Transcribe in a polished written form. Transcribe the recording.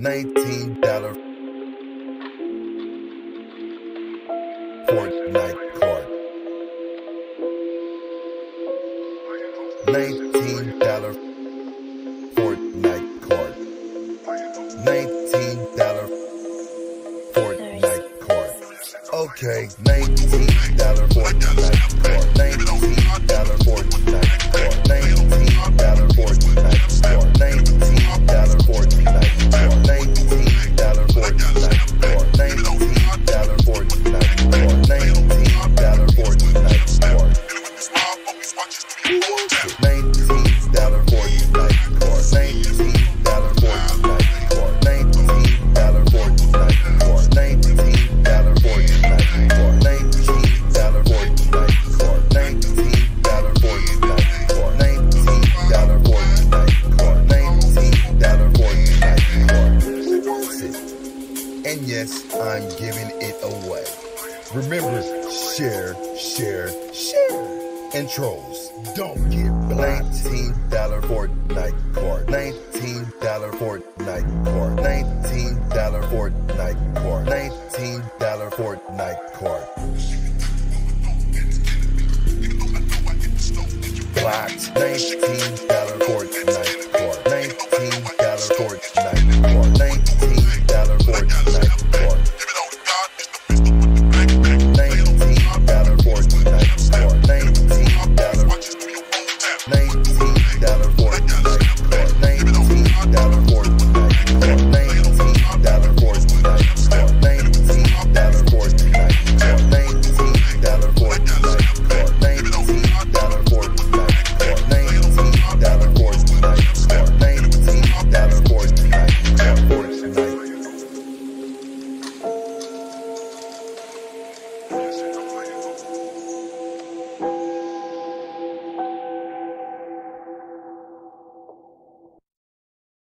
$19 Fortnite card. $19 Fortnite card. $19 Fortnite card. Okay, $19 Fortnite card. $19 Fortnite card. $19 Fortnite card. $19 Fortnite card. $19 Fortnite card. $19 Fortnite card. $19 Fortnite card. Who wants it? $19 Fortnite card. $19 Fortnite card. $19 Fortnite card. $19 Fortnite card. $19 Fortnite card. $19 Fortnite card. $19 Fortnite card. $19 Fortnite card. Who wants it? And yes, I'm giving it away. Remember, share, share, share. And trolls, don't get blamed. $19 Fortnite card. $19 Fortnite card. $19 Fortnite card. $19 Fortnite card. Blocked. $19 Fortnite